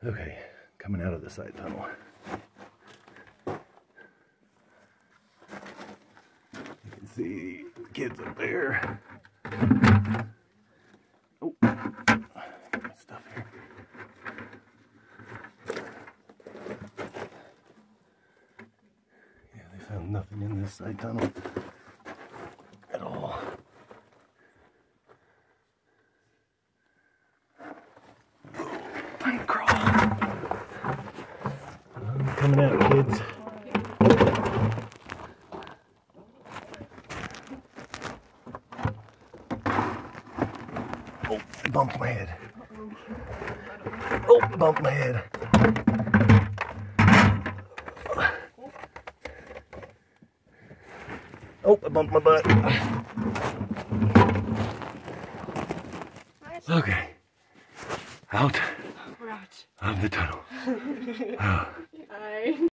Okay, coming out of the side tunnel. You can see the kids up there. Oh, got my stuff here. Yeah, they found nothing in this side tunnel at all. I'm crawling. I'm coming out, kids. Oh, I bumped my head. Oh, bumped my head. Oh, I bumped my butt. Okay. Out. We're out of the tunnel. Bye.